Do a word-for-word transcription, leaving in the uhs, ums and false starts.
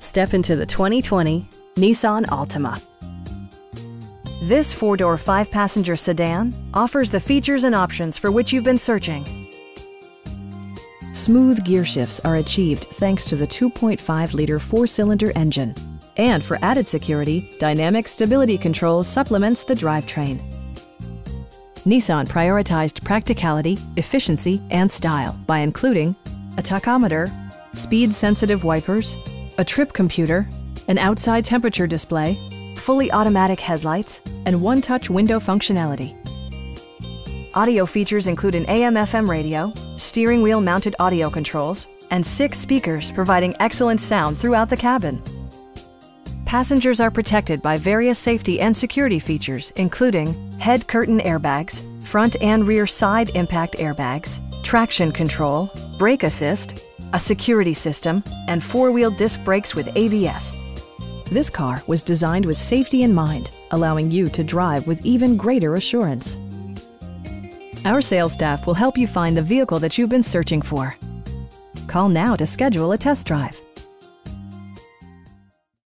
Step into the twenty twenty Nissan Altima. This four-door, five-passenger sedan offers the features and options for which you've been searching. Smooth gear shifts are achieved thanks to the two point five liter four-cylinder engine. And for added security, dynamic stability control supplements the drivetrain. Nissan prioritized practicality, efficiency, and style by including a tachometer, speed-sensitive wipers, a trip computer, an outside temperature display, fully automatic headlights, and one-touch window functionality. Audio features include an A M F M radio, steering wheel mounted audio controls, and six speakers providing excellent sound throughout the cabin. Passengers are protected by various safety and security features, including head curtain airbags, front and rear side impact airbags, traction control, brake assist, a security system, and four-wheel disc brakes with A B S. This car was designed with safety in mind, allowing you to drive with even greater assurance. Our sales staff will help you find the vehicle that you've been searching for. Call now to schedule a test drive.